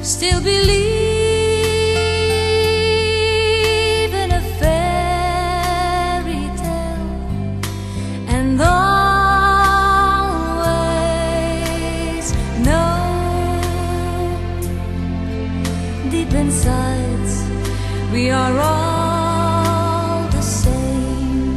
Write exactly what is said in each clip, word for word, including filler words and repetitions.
still believe in a fairy tale, and always know deep inside we are all the same.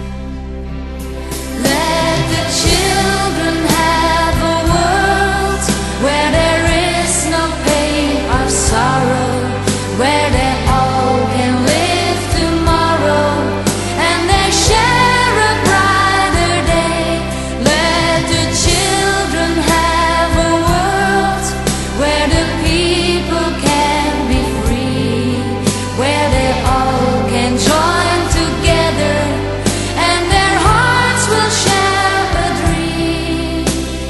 Let the children have a world where there is no pain or sorrow, where they all can live tomorrow and they share a brighter day. Let the children have a world where the people can be free, where they all can join together and their hearts will share a dream.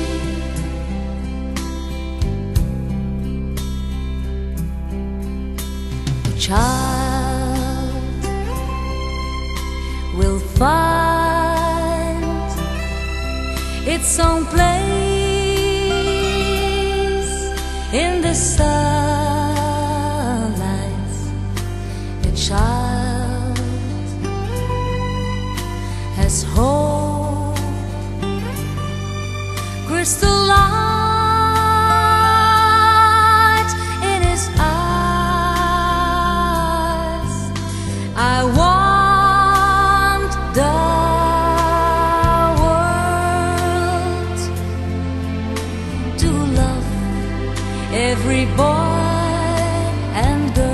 A child will find its own place in the sunlight. A child has hope, crystalline in his eyes. I want the world to love every boy and girl.